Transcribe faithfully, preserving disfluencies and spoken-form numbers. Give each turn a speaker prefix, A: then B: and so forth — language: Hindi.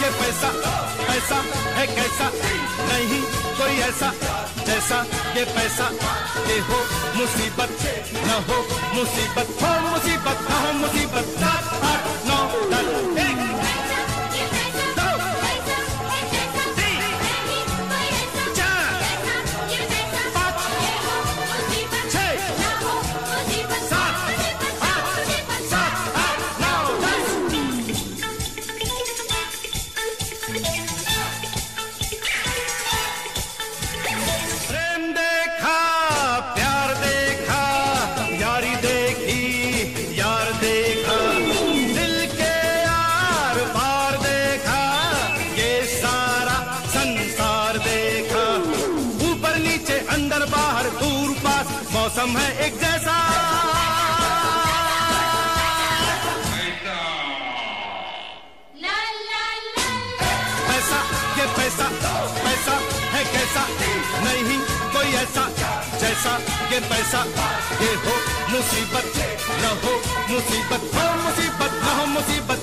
A: ये पैसा पैसा है कैसा, नहीं कोई ऐसा जैसा ये पैसा। ये हो मुसीबत न हो मुसीबत, हो मुसीबत न हो मुसीबत। सात आठ नौ दस एक मौसम है एक जैसा। पैसा ये पैसा पैसा है कैसा, नहीं कोई ऐसा जैसा ये पैसा। ये हो मुसीबत न हो मुसीबत, हो मुसीबत न हो मुसीबत।